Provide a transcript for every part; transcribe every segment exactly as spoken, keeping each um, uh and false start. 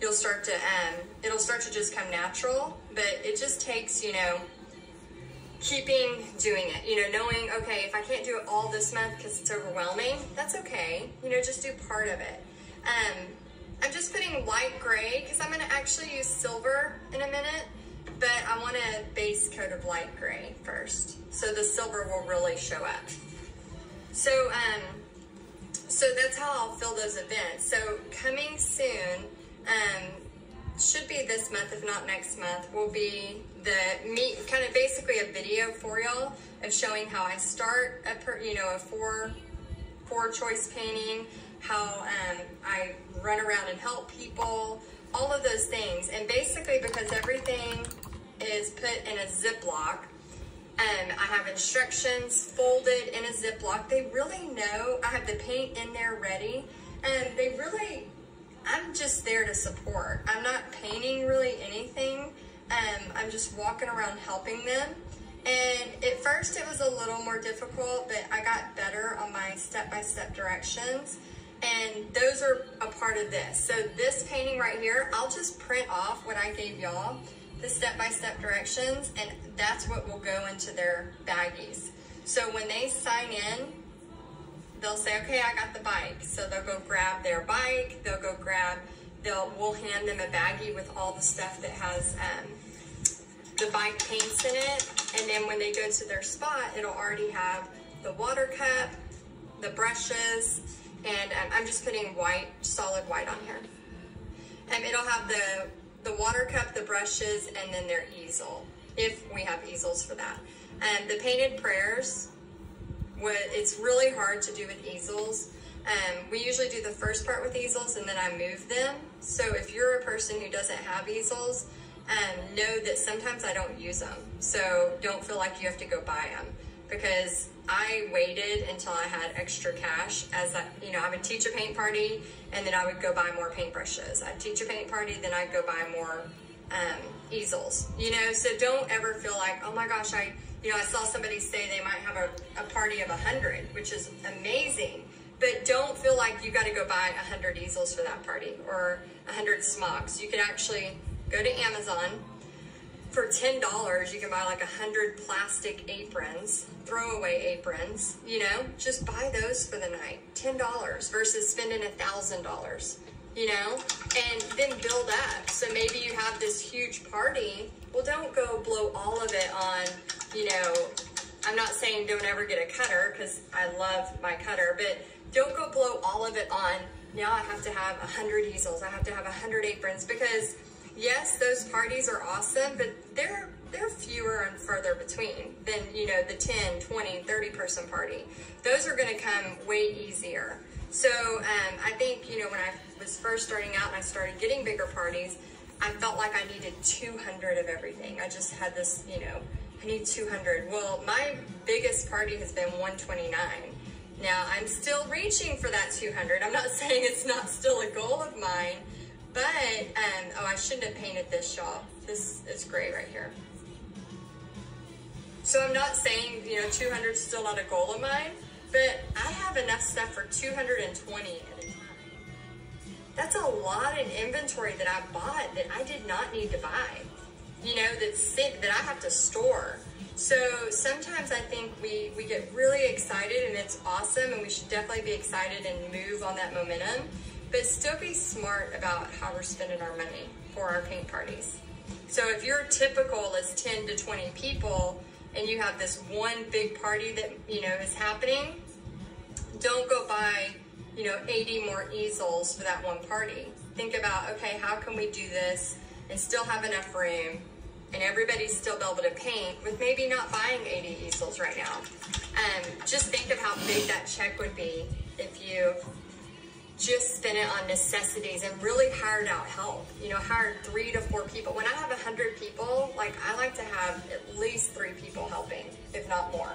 you'll start to, um, it'll start to just come natural, but it just takes, you know, keeping doing it, you know, knowing, okay, if I can't do it all this month because it's overwhelming, that's okay. You know, just do part of it. Um, I'm just putting light gray because I'm going to actually use silver in a minute, but I want a base coat of light gray first, so the silver will really show up. So, um, so that's how I'll fill those events. So coming soon, um, should be this month, if not next month, will be the me kind of basically a video for y'all of showing how I start a per, you know a four four choice painting, how um, I run around and help people, all of those things. And basically because everything is put in a Ziploc, um, I have instructions folded in a Ziploc. They really know I have the paint in there ready, and they really, I'm just there to support. I'm not painting really anything. Um, I'm just walking around helping them. And at first it was a little more difficult, but I got better on my step-by-step directions. And those are a part of this. So this painting right here, I'll just print off what I gave y'all, the step-by-step directions, and that's what will go into their baggies. So when they sign in, they'll say, okay, I got the bike. So they'll go grab their bike, they'll go grab, they'll, we'll hand them a baggie with all the stuff that has um, the bike paints in it. And then when they go to their spot, it'll already have the water cup, the brushes, and um, I'm just putting white, solid white on here. And it'll have the, the water cup, the brushes, and then their easel, if we have easels for that. And the painted prayers, it's really hard to do with easels. Um, we usually do the first part with easels and then I move them. So if you're a person who doesn't have easels, um, know that sometimes I don't use them. So don't feel like you have to go buy them, because I waited until I had extra cash. As I, you know, I would teach a paint party and then I would go buy more paintbrushes. I'd teach a paint party, then I'd go buy more um, easels, you know? So don't ever feel like, oh my gosh, I, you know, I saw somebody say they might have a, a party of a hundred, which is amazing. But don't feel like you got to go buy a hundred easels for that party or a hundred smocks. You can actually go to Amazon. For ten dollars, you can buy like a hundred plastic aprons, throwaway aprons, you know, just buy those for the night. ten dollars versus spending a thousand dollars, you know, and then build up. So maybe you have this huge party. Well, don't go blow all of it on, you know, I'm not saying don't ever get a cutter, because I love my cutter, but don't go blow all of it on, now I have to have a hundred easels, I have to have a hundred aprons, because yes, those parties are awesome, but they're they're fewer and further between than, you know, the ten, twenty, thirty person party. Those are gonna come way easier. So um, I think, you know, when I was first starting out and I started getting bigger parties, I felt like I needed two hundred of everything. I just had this, you know, I need two hundred. Well, my biggest party has been one twenty-nine. Now, I'm still reaching for that two hundred. I'm not saying it's not still a goal of mine, but, um, oh, I shouldn't have painted this, y'all. This is gray right here. So I'm not saying, you know, two hundred is still not a goal of mine, but I have enough stuff for two hundred twenty at a time. That's a lot in inventory that I bought that I did not need to buy, you know, that's that I have to store. So sometimes I think we, we get really excited and it's awesome, and we should definitely be excited and move on that momentum, but still be smart about how we're spending our money for our paint parties. So if your typical is ten to twenty people and you have this one big party that, you know, is happening, don't go buy, you know, eighty more easels for that one party. Think about, okay, how can we do this and still have enough room and everybody's still be able to paint with maybe not buying eighty easels right now. Um, just think of how big that check would be if you just spent it on necessities and really hired out help. You know, hired three to four people. When I have a hundred people, like I like to have at least three people helping, if not more.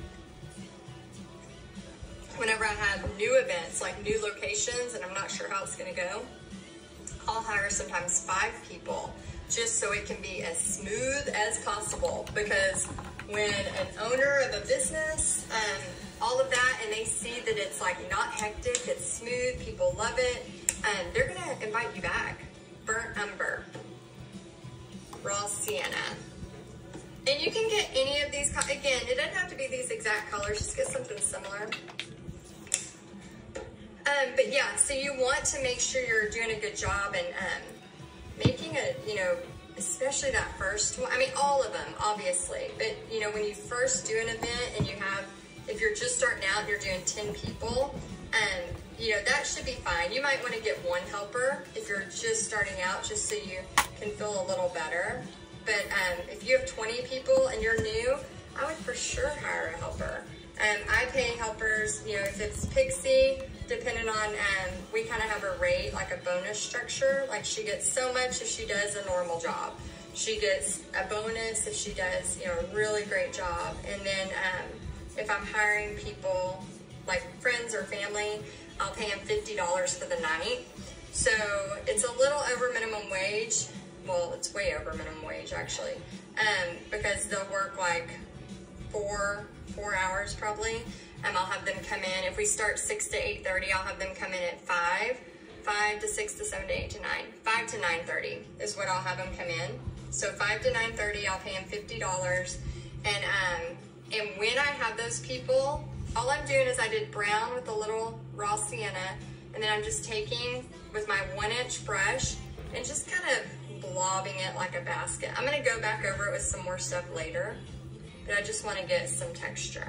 Whenever I have new events, like new locations, and I'm not sure how it's gonna go, I'll hire sometimes five people just so it can be as smooth as possible. Because when an owner of a business, um, all of that, and they see that it's like not hectic, it's smooth, people love it, and they're gonna invite you back. Burnt Umber, Raw Sienna. And you can get any of these, again, it doesn't have to be these exact colors, just get something similar. Um, but yeah, so you want to make sure you're doing a good job and um, making a, you know, especially that first one. I mean, all of them, obviously. But, you know, when you first do an event and you have, if you're just starting out and you're doing ten people, um, you know, that should be fine. You might want to get one helper if you're just starting out, just so you can feel a little better. But um, if you have twenty people and you're new, I would for sure hire a helper. Um, I pay helpers, you know, if it's Pixie, depending on, um, we kind of have a rate, like a bonus structure. Like she gets so much if she does a normal job. She gets a bonus if she does, you know, a really great job. And then um, if I'm hiring people, like friends or family, I'll pay them fifty dollars for the night. So it's a little over minimum wage. Well, it's way over minimum wage actually, um, because they'll work like four, four hours probably. Um, I'll have them come in. If we start six to eight thirty, I'll have them come in at five, five to six to seven to eight to nine, five to nine thirty is what I'll have them come in. So five to nine thirty, I'll pay them fifty dollars. And um, and when I have those people, all I'm doing is I did brown with a little raw sienna, and then I'm just taking with my one inch brush and just kind of blobbing it like a basket. I'm gonna go back over it with some more stuff later, but I just wanna get some texture.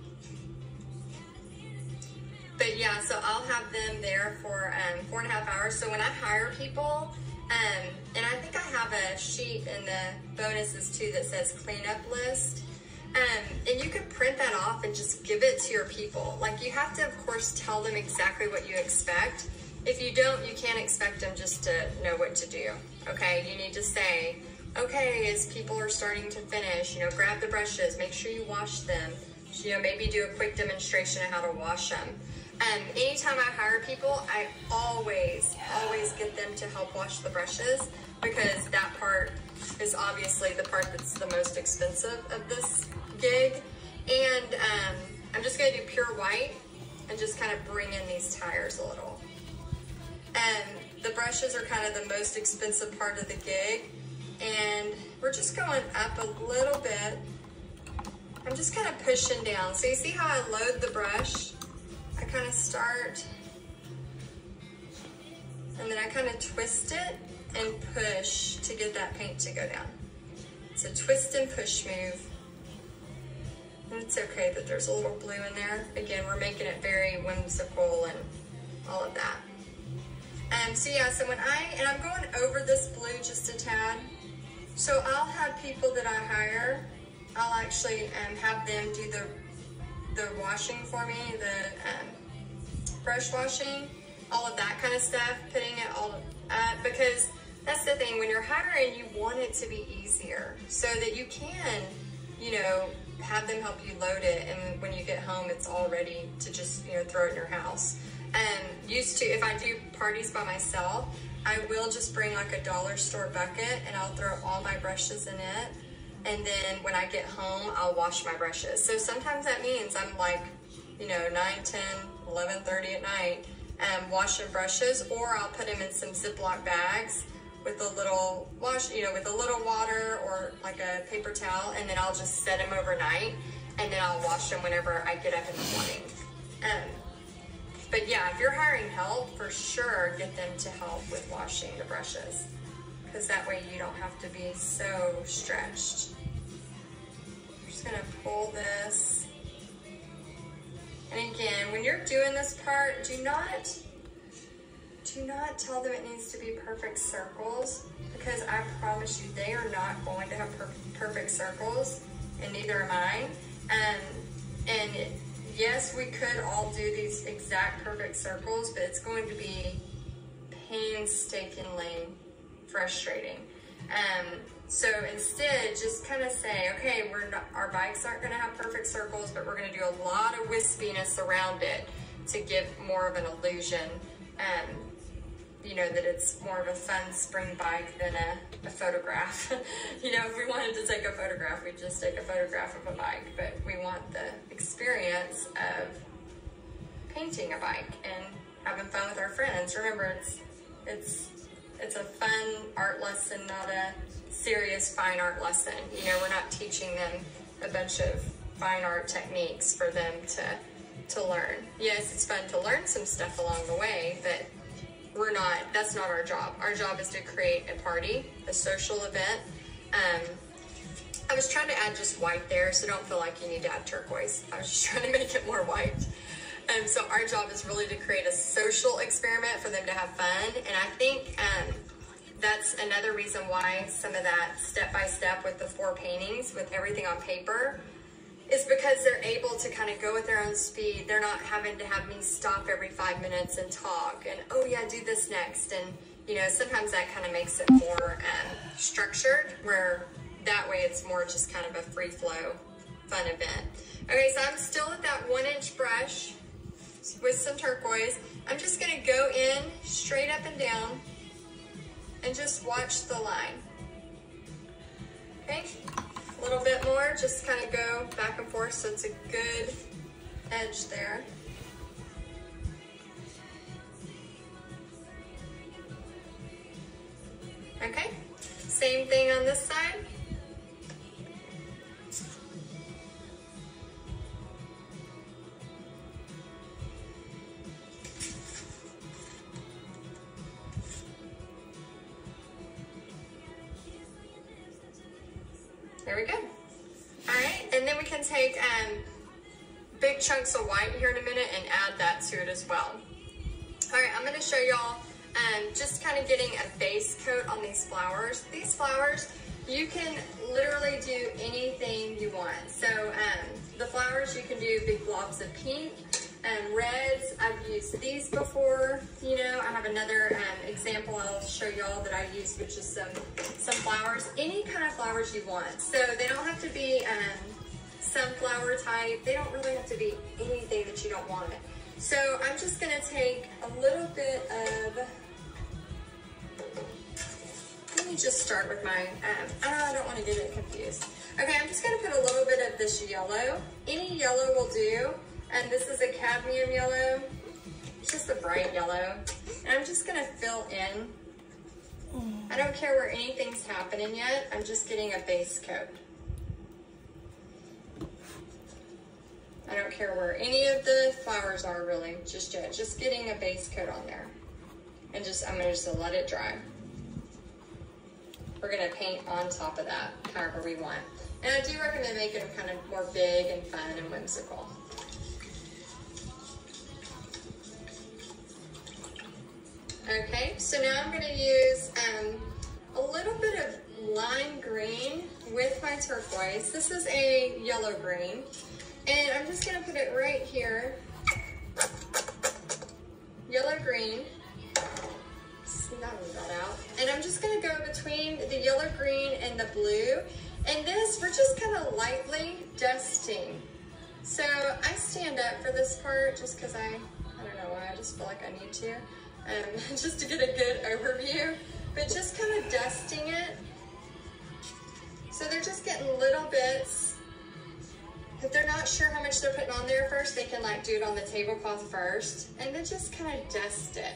But yeah, so I'll have them there for um, four and a half hours. So when I hire people, um, and I think I have a sheet in the bonuses too that says cleanup list. Um, and you could print that off and just give it to your people. Like you have to, of course, tell them exactly what you expect. If you don't, you can't expect them just to know what to do, okay? You need to say, okay, as people are starting to finish, you know, grab the brushes, make sure you wash them. You know, maybe do a quick demonstration of how to wash them. Um, anytime I hire people, I always, always get them to help wash the brushes, because that part is obviously the part that's the most expensive of this gig. And um, I'm just gonna do pure white and just kind of bring in these tires a little. And the brushes are kind of the most expensive part of the gig. And we're just going up a little bit. I'm just kind of pushing down. So you see how I load the brush? I kind of start, and then I kind of twist it and push to get that paint to go down. It's a twist and push move. And it's okay that there's a little blue in there. Again, we're making it very whimsical and all of that. Um, so yeah, so when I, and I'm going over this blue just a tad. So I'll have people that I hire, I'll actually um, have them do the the washing for me, the um, brush washing, all of that kind of stuff, putting it all up, because that's the thing, when you're hiring, you want it to be easier so that you can, you know, have them help you load it, and when you get home, it's all ready to just, you know, throw it in your house. And used to, if I do parties by myself, I will just bring like a dollar store bucket and I'll throw all my brushes in it. And then when I get home, I'll wash my brushes. So sometimes that means I'm like, you know, nine, ten, eleven thirty at night, um, washing brushes, or I'll put them in some Ziploc bags with a little wash, you know, with a little water or like a paper towel, and then I'll just set them overnight, and then I'll wash them whenever I get up in the morning. Um, but yeah, if you're hiring help, for sure, get them to help with washing the brushes, because that way you don't have to be so stretched. I'm just gonna pull this. And again, when you're doing this part, do not, do not tell them it needs to be perfect circles, because I promise you, they are not going to have per perfect circles, and neither am I. Um, and yes, we could all do these exact perfect circles, but it's going to be painstakingly frustrating. Um, so instead, just kind of say, okay, we're not, our bikes aren't going to have perfect circles, but we're going to do a lot of wispiness around it to give more of an illusion. Um, you know, that it's more of a fun spring bike than a, a photograph. You know, if we wanted to take a photograph, we'd just take a photograph of a bike, but we want the experience of painting a bike and having fun with our friends. Remember, it's, it's it's a fun art lesson, not a serious fine art lesson. You know, we're not teaching them a bunch of fine art techniques for them to to learn. Yes, it's fun to learn some stuff along the way, but we're not, that's not our job. Our job is to create a party, a social event. Um, I was trying to add just white there, so don't feel like you need to add turquoise. I was just trying to make it more white. Um, so our job is really to create a social experiment for them to have fun. And I think um, that's another reason why some of that step-by-step with the four paintings, with everything on paper, is because they're able to kind of go at their own speed. They're not having to have me stop every five minutes and talk and, oh yeah, do this next. And, you know, sometimes that kind of makes it more um, structured, where that way it's more just kind of a free flow, fun event. Okay, so I'm still at that one inch brush with some turquoise. I'm just gonna go in straight up and down and just watch the line. Okay, a little bit more, just kind of go back and forth so it's a good edge there. Okay, same thing on this side. There we go. All right, and then we can take um, big chunks of white here in a minute and add that to it as well. All right, I'm gonna show y'all um, just kind of getting a base coat on these flowers. These flowers, you can literally do anything you want. So um, the flowers, you can do big blobs of pink and reds. I've used these before. You know, I have another um, example I'll show y'all that I used, which is some, some flowers, any kind of flowers you want. So they don't have to be um, sunflower type. They don't really have to be anything that you don't want. So I'm just gonna take a little bit of, let me just start with my, um, oh, I don't wanna get it confused. Okay, I'm just gonna put a little bit of this yellow. Any yellow will do. And this is a cadmium yellow. It's just a bright yellow. And I'm just gonna fill in. I don't care where anything's happening yet. I'm just getting a base coat. I don't care where any of the flowers are really, just yet. Just getting a base coat on there. And just, I'm gonna just let it dry. We're gonna paint on top of that, however we want. And I do recommend making them kind of more big and fun and whimsical. Okay, so now I'm gonna use um, a little bit of lime green with my turquoise. This is a yellow green. And I'm just gonna put it right here. Yellow green. See, that one got out. And I'm just gonna go between the yellow green and the blue. And this, we're just kind of lightly dusting. So I stand up for this part just because I, I don't know why, I just feel like I need to. Um, just to get a good overview, but just kind of dusting it. So they're just getting little bits. If they're not sure how much they're putting on there first, they can like do it on the tablecloth first, and then just kind of dust it.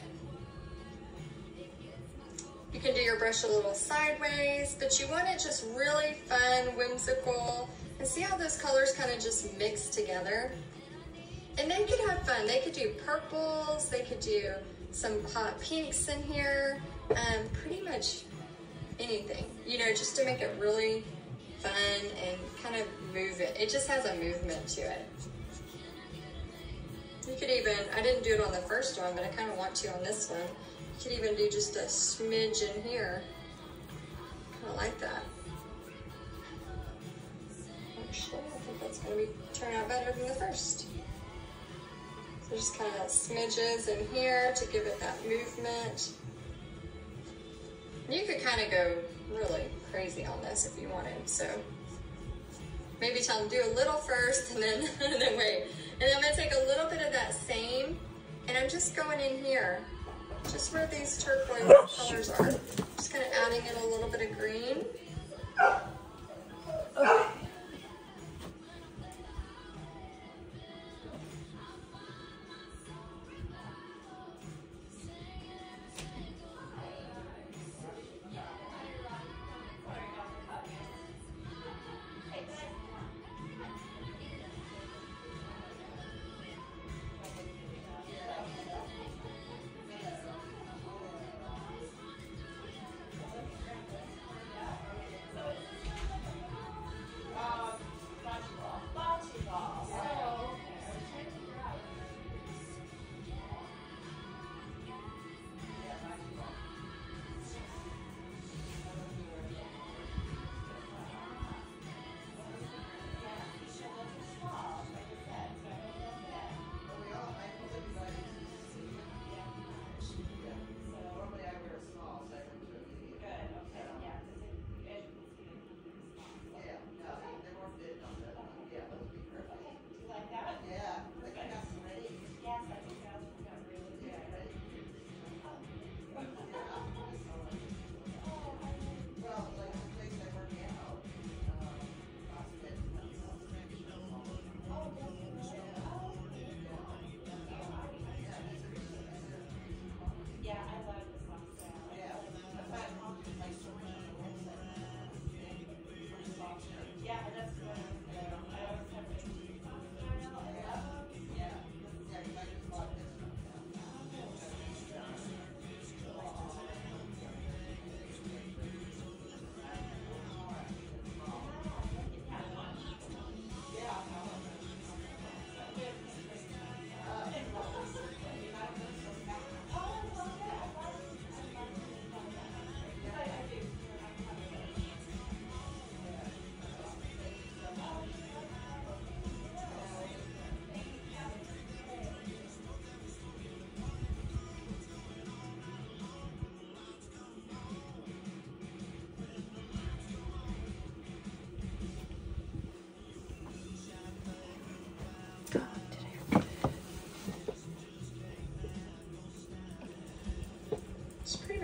You can do your brush a little sideways, but you want it just really fun, whimsical, and see how those colors kind of just mix together. And they could have fun. They could do purples, they could do some hot pinks in here, um, pretty much anything, you know, just to make it really fun and kind of move it. It just has a movement to it. You could even, I didn't do it on the first one, but I kind of want to on this one. You could even do just a smidge in here. I like that. Actually, I think that's going to be turn out better than the first. So just kind of smidges in here to give it that movement. You could kind of go really crazy on this if you wanted. So maybe tell them do a little first and then, and then wait. And then I'm gonna take a little bit of that same, and I'm just going in here, just where these turquoise colors are. Just kind of adding in a little bit of green.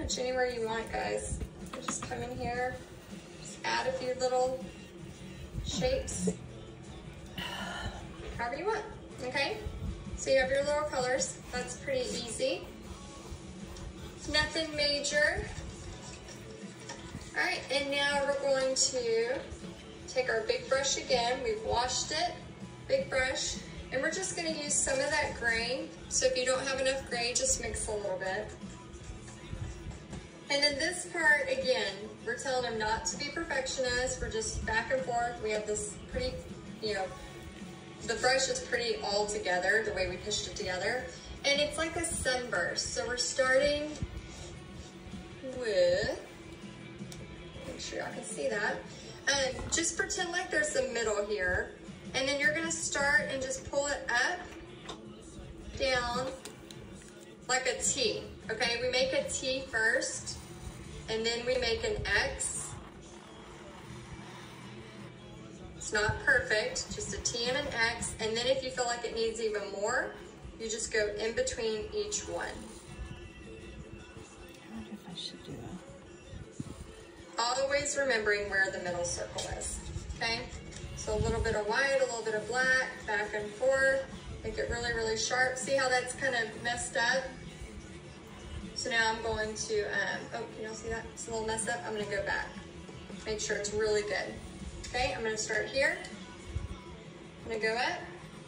which anywhere you want, guys. You just come in here, just add a few little shapes, however you want, okay? So you have your little colors. That's pretty easy. Nothing major. All right, and now we're going to take our big brush again. We've washed it, big brush, and we're just gonna use some of that gray. So if you don't have enough gray, just mix a little bit. And then this part, again, we're telling them not to be perfectionists. We're just back and forth. We have this pretty, you know, the brush is pretty all together, the way we pushed it together. And it's like a sunburst. So we're starting with, make sure y'all can see that. Um, just pretend like there's a middle here. And then you're gonna start and just pull it up, down, like a T, okay? We make a T first, and then we make an X. It's not perfect, just a T and an X, and then if you feel like it needs even more, you just go in between each one. I wonder if I should do that. Always remembering where the middle circle is, okay? So a little bit of white, a little bit of black, back and forth. Make it really, really sharp. See how that's kind of messed up? So now I'm going to, um, oh, can y'all see that? It's a little messed up. I'm gonna go back. Make sure it's really good. Okay, I'm gonna start here. I'm gonna go up,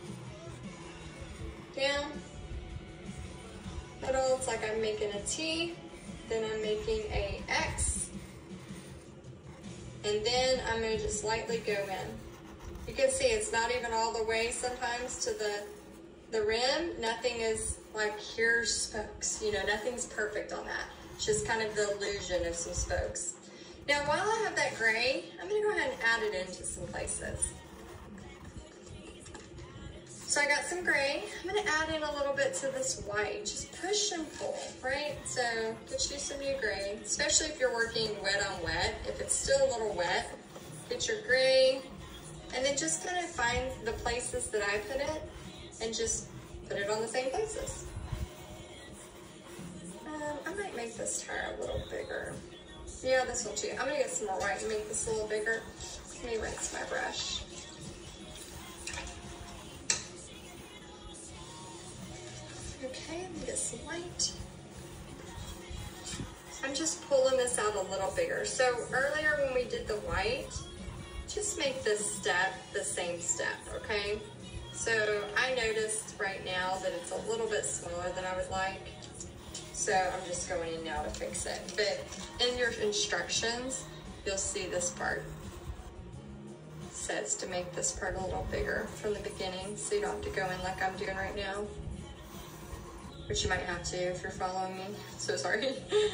down, middle. It's like I'm making a T, then I'm making a X, and then I'm gonna just lightly go in. You can see it's not even all the way sometimes to the, the rim. Nothing is like here's spokes, you know, nothing's perfect on that. It's just kind of the illusion of some spokes. Now, while I have that gray, I'm gonna go ahead and add it into some places. So I got some gray. I'm gonna add in a little bit to this white. Just push and pull, right? So get you some new gray, especially if you're working wet on wet. If it's still a little wet, get your gray, and then just kind of find the places that I put it and just put it on the same places. Um, I might make this tire a little bigger. Yeah, this one too. I'm gonna get some more white and make this a little bigger. Let me rinse my brush. Okay, let me get some white. I'm just pulling this out a little bigger. So earlier when we did the white, just make this step the same step, okay? So I noticed right now that it's a little bit smaller than I would like. So I'm just going in now to fix it. But in your instructions, you'll see this part. It says to make this part a little bigger from the beginning, so you don't have to go in like I'm doing right now. Which you might have to if you're following me. So sorry.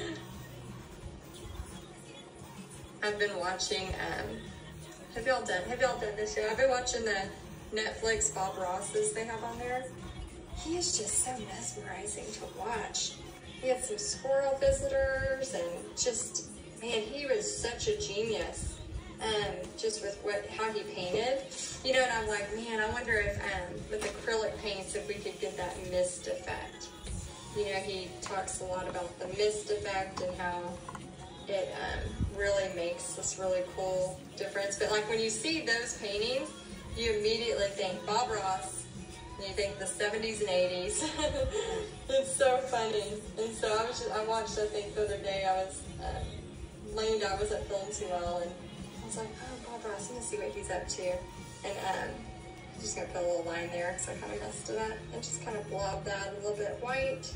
I've been watching, um, have y'all done, have y'all done this show? I've been watching the Netflix Bob Ross's they have on there. He is just so mesmerizing to watch. He had some squirrel visitors and just, man, he was such a genius. Um, just with what how he painted. You know, and I'm like, man, I wonder if um, with acrylic paints, if we could get that mist effect. You know, he talks a lot about the mist effect and how it um, really makes this really cool difference. But like when you see those paintings, you immediately think Bob Ross, and you think the seventies and eighties. It's so funny. And so I was just, I watched, I think the other day, I was um, laying down, I wasn't feeling too well, and I was like, oh, Bob Ross, I'm gonna see what he's up to. And um, I'm just gonna put a little line there because I kind of messed it up, and just kind of blob that a little bit white.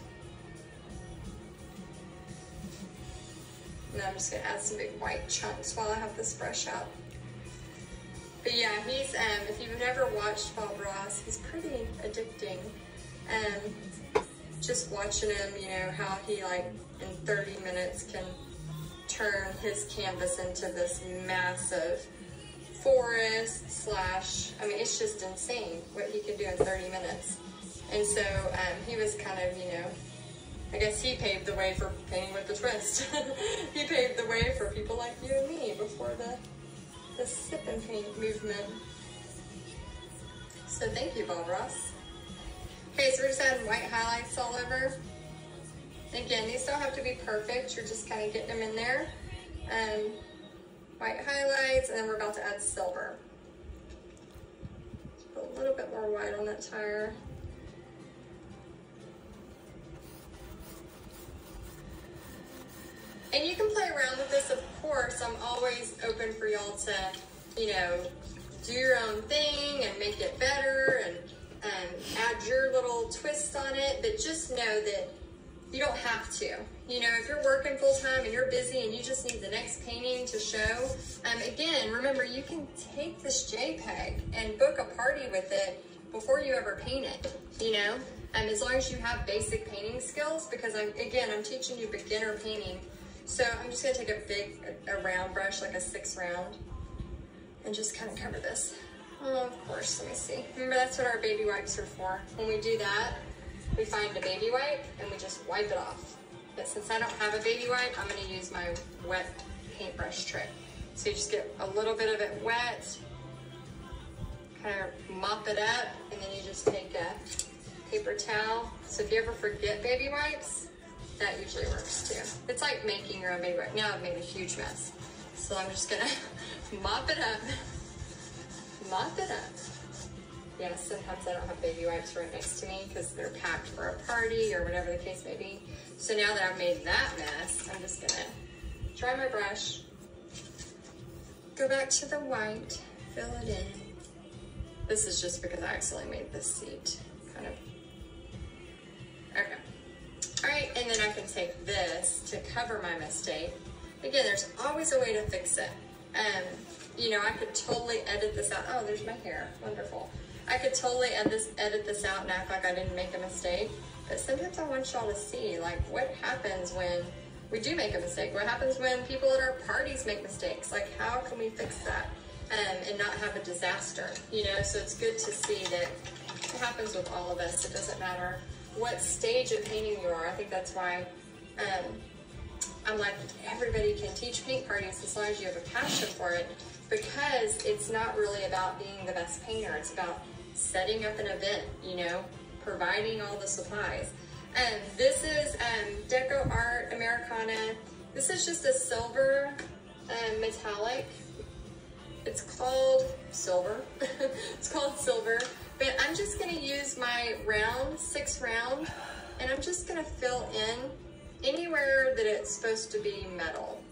And I'm just gonna add some big white chunks while I have this brush out. But yeah, he's, um, if you've never watched Bob Ross, he's pretty addicting. Um, just watching him, you know, how he like in thirty minutes can turn his canvas into this massive forest slash, I mean, it's just insane what he can do in thirty minutes. And so um, he was kind of, you know, I guess he paved the way for painting with the twist. He paved the way for people like you and me before the, the sip and paint movement. So thank you, Bob Ross. Okay, so we're just adding white highlights all over. Again, these don't have to be perfect. You're just kind of getting them in there. Um, white highlights, and then we're about to add silver. Put a little bit more white on that tire. And you can play around with this, of course. I'm always open for y'all to, you know, do your own thing and make it better and um, add your little twist on it. But just know that you don't have to. You know, if you're working full time and you're busy and you just need the next painting to show, um, again, remember, you can take this JPEG and book a party with it before you ever paint it, you know? Um, as long as you have basic painting skills, because I'm, again, I'm teaching you beginner painting. So I'm just gonna take a big, a, a round brush, like a six round, and just kind of cover this. Oh, of course, let me see. Remember, that's what our baby wipes are for. When we do that, we find a baby wipe and we just wipe it off. But since I don't have a baby wipe, I'm gonna use my wet paintbrush trick. So you just get a little bit of it wet, kind of mop it up, and then you just take a paper towel. So if you ever forget baby wipes, that usually works too. It's like making your own baby wipe. Now I've made a huge mess. So I'm just gonna mop it up, mop it up. Yeah, sometimes I don't have baby wipes right next to me because they're packed for a party or whatever the case may be. So now that I've made that mess, I'm just gonna dry my brush, go back to the white, fill it in. This is just because I accidentally made this seat kind of, okay. All right, and then I can take this to cover my mistake. Again, there's always a way to fix it. Um, you know, I could totally edit this out. Oh, there's my hair, wonderful. I could totally edit this, edit this out and act like I didn't make a mistake. But sometimes I want y'all to see, like, what happens when we do make a mistake? What happens when people at our parties make mistakes? Like, how can we fix that um, and not have a disaster? You know, so it's good to see that it happens with all of us. It doesn't matter what stage of painting you are. I think that's why um, I'm like, everybody can teach paint parties as long as you have a passion for it, because it's not really about being the best painter. It's about setting up an event, you know, providing all the supplies. And this is um, Deco Art Americana. This is just a silver um, metallic. It's called silver. It's called silver. But I'm just gonna use my round, six round, and I'm just gonna fill in anywhere that it's supposed to be metal.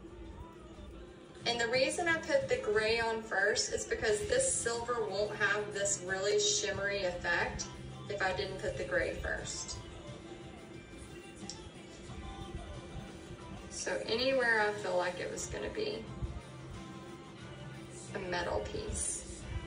And the reason I put the gray on first is because this silver won't have this really shimmery effect if I didn't put the gray first. So anywhere I feel like it was gonna be a metal piece.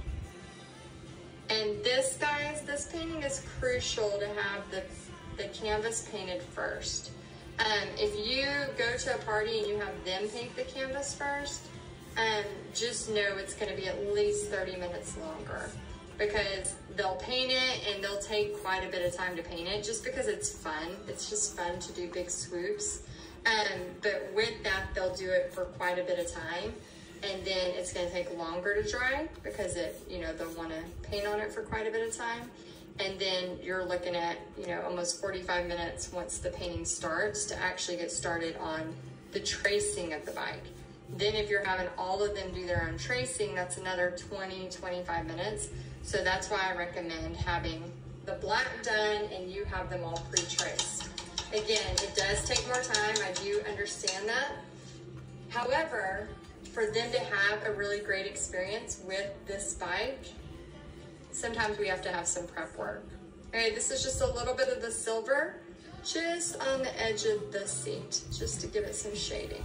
And this, guys, this painting is crucial to have the, the canvas painted first. Um, if you go to a party and you have them paint the canvas first, um, just know it's gonna be at least thirty minutes longer, because they'll paint it and they'll take quite a bit of time to paint it just because it's fun. It's just fun to do big swoops. Um, but with that, they'll do it for quite a bit of time. And then it's gonna take longer to dry because it, you know, they'll wanna paint on it for quite a bit of time. And then you're looking at, you know, almost forty-five minutes once the painting starts to actually get started on the tracing of the bike. Then if you're having all of them do their own tracing, that's another twenty, twenty-five minutes. So that's why I recommend having the black done and you have them all pre-traced. Again, it does take more time, I do understand that. However, for them to have a really great experience with this bike, sometimes we have to have some prep work. Okay, this is just a little bit of the silver, just on the edge of the seat, just to give it some shading.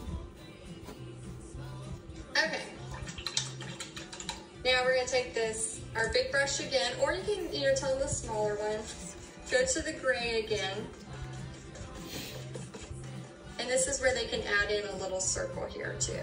Okay, now we're gonna take this, our big brush again, or you can, you know, tell the smaller one, go to the gray again, and this is where they can add in a little circle here too.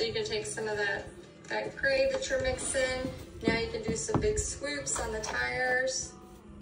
So you can take some of that, that gray that you're mixing. Now you can do some big swoops on the tires.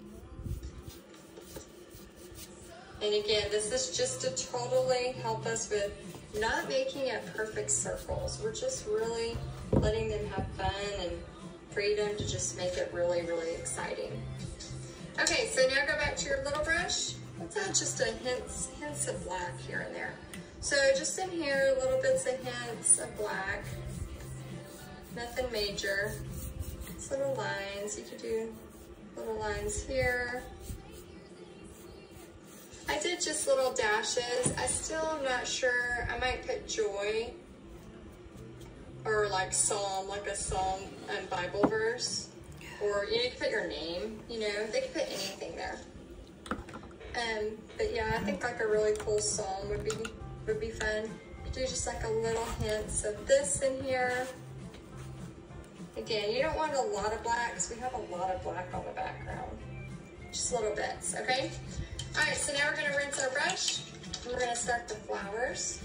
And again, this is just to totally help us with not making it perfect circles. We're just really letting them have fun and freedom to just make it really, really exciting. Okay, so now go back to your little brush. Let's add just a hints, hints of black here and there. So just in here, little bits of hints of black. Nothing major. Just little lines. You could do little lines here. I did just little dashes. I still am not sure. I might put joy or like psalm, like a psalm and Bible verse. Or you know, you can put your name, you know, they can put anything there. Um, but yeah, I think like a really cool psalm would be would be fun. Do just like a little hints of this in here. Again, you don't want a lot of black because we have a lot of black on the background. Just little bits, okay? All right, so now we're gonna rinse our brush. And we're gonna start the flowers.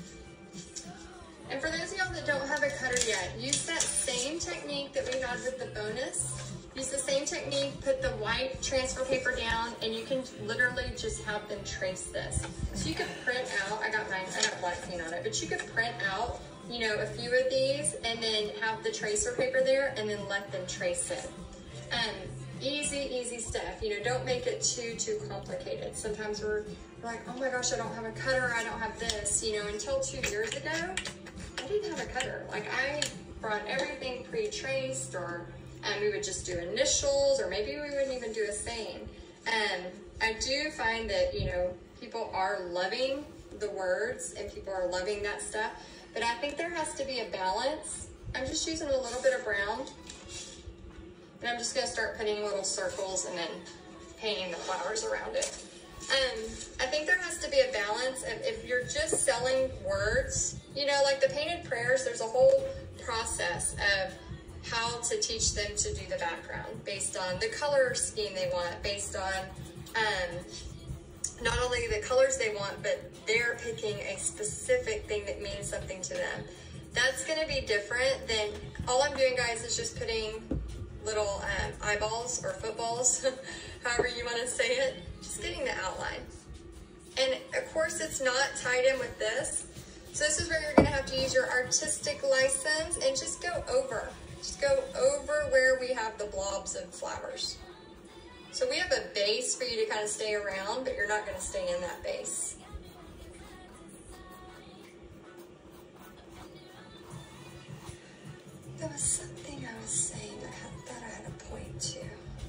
And for those of y'all that don't have a cutter yet, use that same technique that we had with the bonus. Use the same technique, put the white transfer paper down, and you can literally just have them trace this. So you could print out, I got mine, I got black paint on it, but you could print out, you know, a few of these and then have the tracer paper there and then let them trace it. Um, easy, easy stuff. You know, don't make it too, too complicated. Sometimes we're like, oh my gosh, I don't have a cutter, I don't have this. You know, until two years ago, I didn't have a cutter. Like I brought everything pre-traced, or um, we would just do initials, or maybe we wouldn't even do a saying. Um, I do find that, you know, people are loving the words and people are loving that stuff, but I think there has to be a balance. I'm just using a little bit of brown, and I'm just gonna start putting little circles and then painting the flowers around it. Um, I think there has to be a balance of, if you're just selling words, you know, like the painted prayers, there's a whole process of how to teach them to do the background based on the color scheme they want, based on um, not only the colors they want, but they're picking a specific thing that means something to them. That's gonna be different than, all I'm doing, guys, is just putting little um, eyeballs or footballs, however you wanna say it, just getting the outline. And of course it's not tied in with this. So this is where you're gonna have to use your artistic license and just go over. Just go over where we have the blobs of flowers. So we have a base for you to kind of stay around, but you're not gonna stay in that base. There was something I was saying that I thought I had a point to.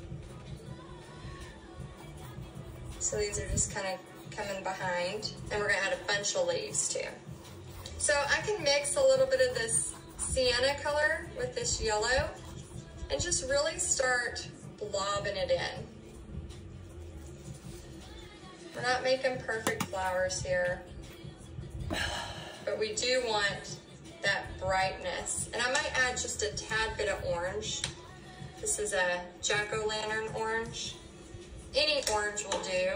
So these are just kind of coming behind, and we're gonna add a bunch of leaves too. So I can mix a little bit of this sienna color with this yellow and just really start blobbing it in. We're not making perfect flowers here, but we do want that brightness. And I might add just a tad bit of orange. This is a jack-o'-lantern orange. Any orange will do.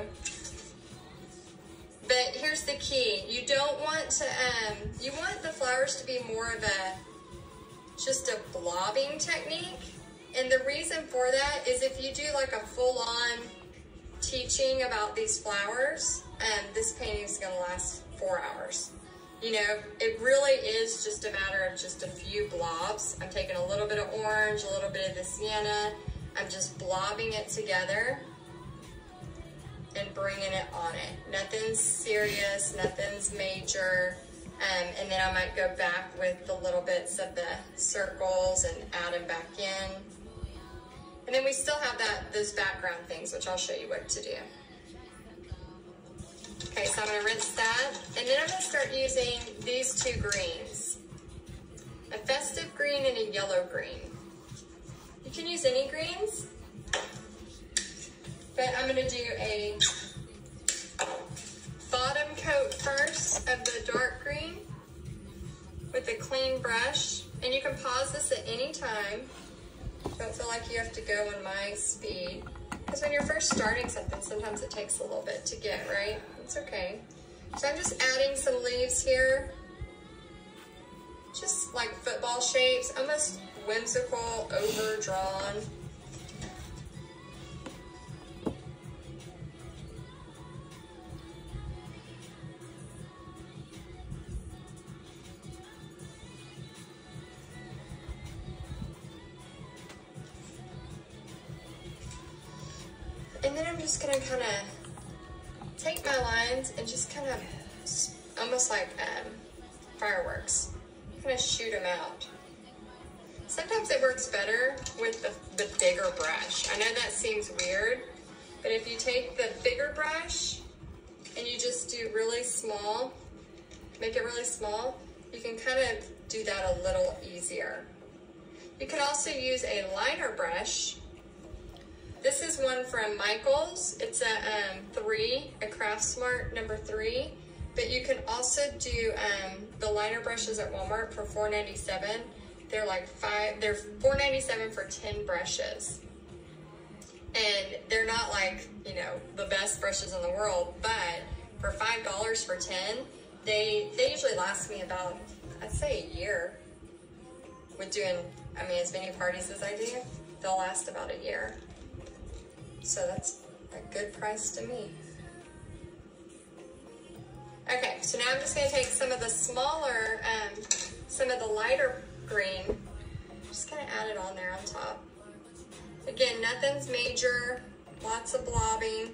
But here's the key. You don't want to, um, you want the flowers to be more of a, just a blobbing technique. And the reason for that is if you do like a full-on teaching about these flowers, um, this painting is gonna last four hours. You know, it really is just a matter of just a few blobs. I'm taking a little bit of orange, a little bit of the sienna. I'm just blobbing it together and bringing it on it. Nothing's serious, nothing's major. Um, and then I might go back with the little bits of the circles and add them back in. And then we still have that those background things, which I'll show you what to do. Okay, so I'm gonna rinse that. And then I'm gonna start using these two greens. A festive green and a yellow green. You can use any greens, but I'm gonna do a bottom coat first of the dark green with a clean brush. And you can pause this at any time. Don't feel like you have to go in my speed. Because when you're first starting something, sometimes it takes a little bit to get, right? It's okay. So I'm just adding some leaves here. Just like like football shapes, almost whimsical, overdrawn. And then I'm just gonna kind of take my lines and just kind of, almost like um, fireworks, kind of shoot them out. Sometimes it works better with the, the bigger brush. I know that seems weird, but if you take the bigger brush and you just do really small, make it really small, you can kind of do that a little easier. You can also use a liner brush. This is one from Michaels. It's a um, three, a Craft Smart number three. But you can also do um, the liner brushes at Walmart for four ninety-seven. They're like five. They're four ninety-seven for ten brushes, and they're not like, you know, the best brushes in the world. But for five dollars for ten, they they usually last me about, I'd say, a year. With doing, I mean, as many parties as I do, they'll last about a year. So that's a good price to me. Okay, so now I'm just gonna take some of the smaller, um, some of the lighter green, just gonna add it on there on top. Again, nothing's major, lots of blobbing,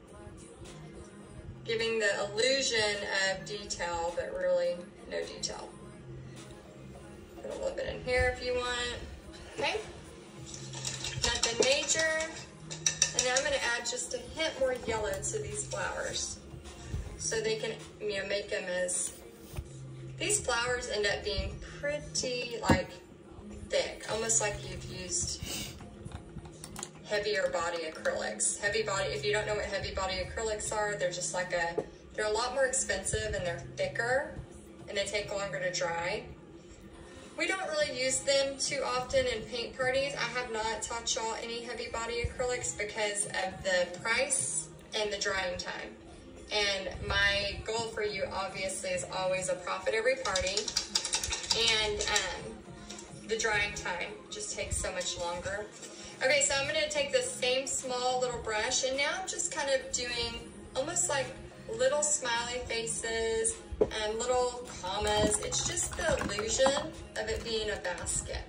giving the illusion of detail, but really no detail. Put a little bit in here if you want, okay? Nothing major. And now I'm gonna add just a hint more yellow to these flowers, so they can, you know, make them as, these flowers end up being pretty like thick, almost like you've used heavier body acrylics. Heavy body, if you don't know what heavy body acrylics are, they're just like a, they're a lot more expensive and they're thicker and they take longer to dry. We don't really use them too often in paint parties. I have not taught y'all any heavy body acrylics because of the price and the drying time. And my goal for you obviously is always a profit every party. And um, the drying time just takes so much longer. Okay, so I'm gonna take the same small little brush and now I'm just kind of doing almost like little smiley faces and little commas. It's just the illusion of it being a basket.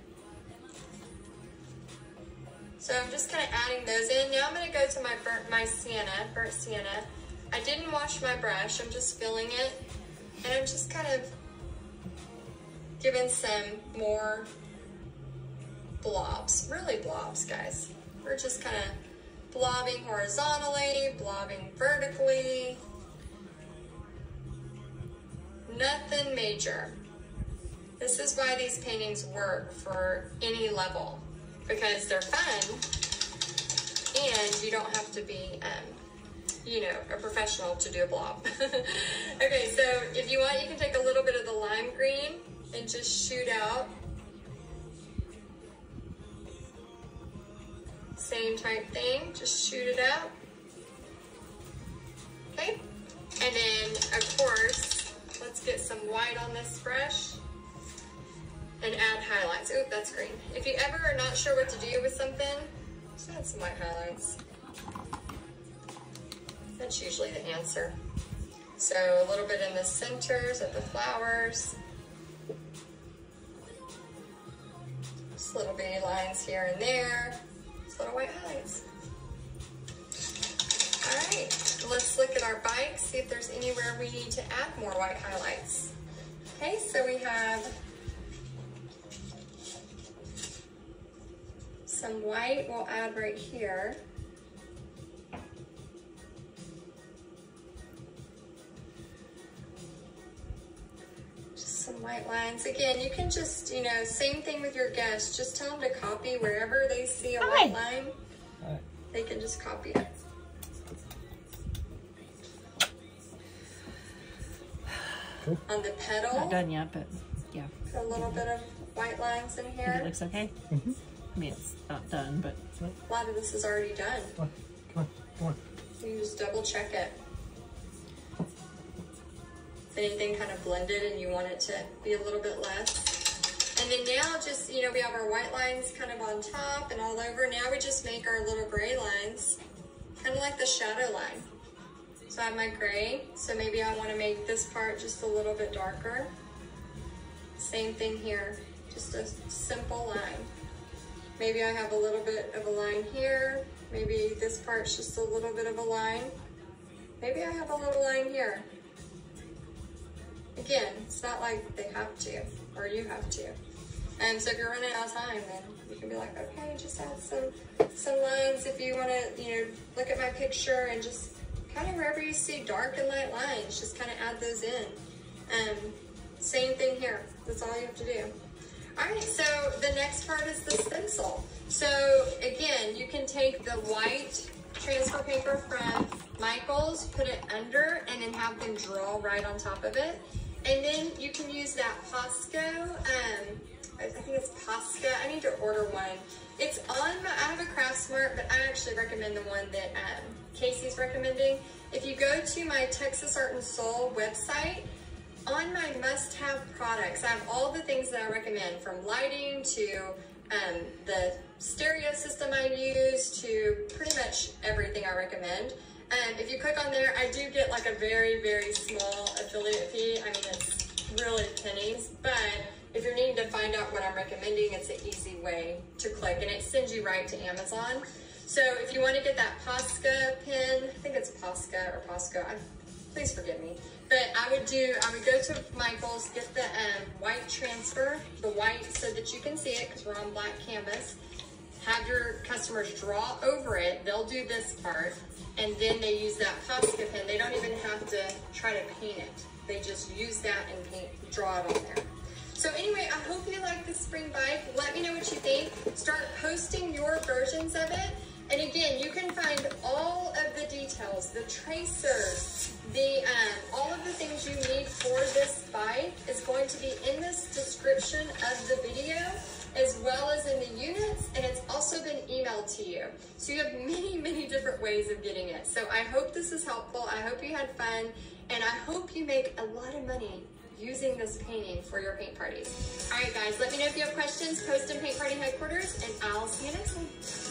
So I'm just kind of adding those in. Now I'm gonna go to my burnt, my sienna, burnt sienna. I didn't wash my brush, I'm just filling it. And I'm just kind of giving some more blobs, really blobs, guys. We're just kind of blobbing horizontally, blobbing vertically. Nothing major. This is why these paintings work for any level, because they're fun and you don't have to be, um, you know, a professional to do a blob. Okay, so if you want, you can take a little bit of the lime green and just shoot out. Same type thing, just shoot it out. Okay, and then of course, let's get some white on this brush and add highlights. Oop, that's green. If you ever are not sure what to do with something, just add some white highlights. That's usually the answer. So a little bit in the centers of the flowers. Just little bitty lines here and there. Just little white highlights. All right, let's look at our bikes, see if there's anywhere we need to add more white highlights. Okay, so we have some white we'll add right here. Just some white lines. Again, you can just, you know, same thing with your guests. Just tell them to copy wherever they see a Hi. white line. Hi. They can just copy it. Cool. On the petal, Not done yet, but yeah. a little bit of white lines in Think here. it looks okay? Mm-hmm. I mean, it's not done, but A lot of this is already done. Come on, come on, come on. So you just double check it. If anything kind of blended and you want it to be a little bit less, just, you know, we have our white lines kind of on top and all over. Now we just make our little gray lines, kind of like the shadow line. So I have my gray, so maybe I want to make this part just a little bit darker. Same thing here, just a simple line. Maybe I have a little bit of a line here. Maybe this part's just a little bit of a line. Maybe I have a little line here. Again, it's not like they have to, or you have to. And so if you're running out of time, then you can be like, okay, just add some, some lines. If you want to, you know, look at my picture and just kind of wherever you see dark and light lines, just kind of add those in. Um, same thing here. That's all you have to do. All right, so the next part is the stencil. So again, you can take the white transfer paper from Michael's, put it under, and then have them draw right on top of it. And then you can use that Posco, um, I think it's Posca, I need to order one. It's on, my, I have a Craftsmart, but I actually recommend the one that um, Casey's recommending. If you go to my Texas Art and Soul website, on my must-have products, I have all the things that I recommend, from lighting to um, the stereo system I use to pretty much everything I recommend. Um, if you click on there, I do get like a very, very small affiliate fee. I mean, it's really pennies, but if you're needing to find out what I'm recommending, it's an easy way to click, and it sends you right to Amazon. So if you want to get that Posca pen, I think it's Posca or Posco, I, please forgive me. But I would do, I would go to Michael's, get the um, white transfer, the white so that you can see it because we're on black canvas. Have your customers draw over it. They'll do this part, and then they use that Posca pen. They don't even have to try to paint it. They just use that and paint, draw it on there. So anyway, I hope you like this spring bike. Let me know what you think. Start posting your versions of it. And again, you can find all of the details, the tracers, the um, all of the things you need for this bike is going to be in this description of the video, as well as in the units, and it's also been emailed to you. So you have many, many different ways of getting it. So I hope this is helpful. I hope you had fun, and I hope you make a lot of money using this painting for your paint parties. All right, guys, let me know if you have questions. Post in Paint Party Headquarters, and I'll see you next time.